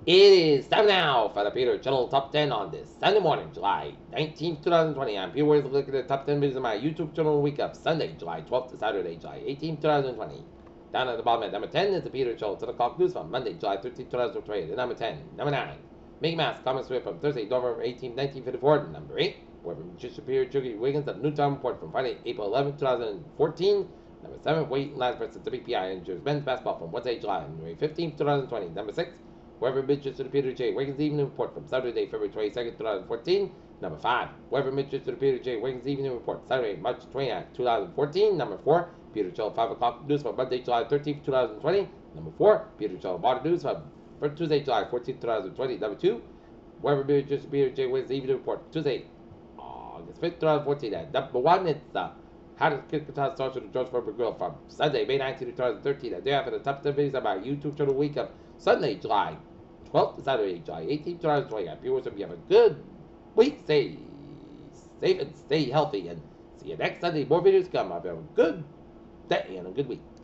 It is time now for the Peter Channel Top 10 on this Sunday morning, July 19th, 2020. I'm Peter Where's look at the top 10 videos on my YouTube channel week of Sunday, July 12th to Saturday, July 18th, 2020. Down at the bottom at number 10 is the Peter Channel 10 o'clock news from Monday, July 13th, 2020. The number 10. Number 9. Mickey Mouse comments from Thursday, November 18th, 1954. Number 8. Weather Superior Chucky Wiggins at noontime report from Friday, April 11th, 2014. Number 7. Wait last versus WPI and men's basketball from Wednesday, July 15th, 2020. Number 6. Weather Mitchell to the Peter J. Wiggins Evening Report from Saturday, February 22nd, 2014. Number 5. Weather Mitchell to the Peter J. Wiggins Evening Report, Saturday, March 29th, 2014. Number 4. Peter Channel 5 o'clock news for Monday, July 13th, 2020. Number 4. Peter Channel Water News for Tuesday, July 14th, 2020. Number 2. Weather Mitchell to the Peter J. Wiggins Evening Report, Tuesday, August 5th, 2014. And number 1, it's How to Kick the Toss Starts with the George Foreman Grill from Sunday, May 19th, 2013. And thereafter, the top 10 videos on my YouTube channel week of Sunday, July 12th to Saturday, July 18th, 2020. I'm viewers, hope you have a good week. Stay safe and stay healthy. And see you next Sunday. More videos come. Have a good day and a good week.